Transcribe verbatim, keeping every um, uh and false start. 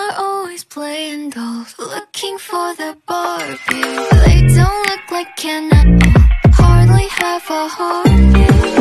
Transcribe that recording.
are always playing dolls, looking for the Barbie. They don't look like Ken at all, hardly have a heartbeat.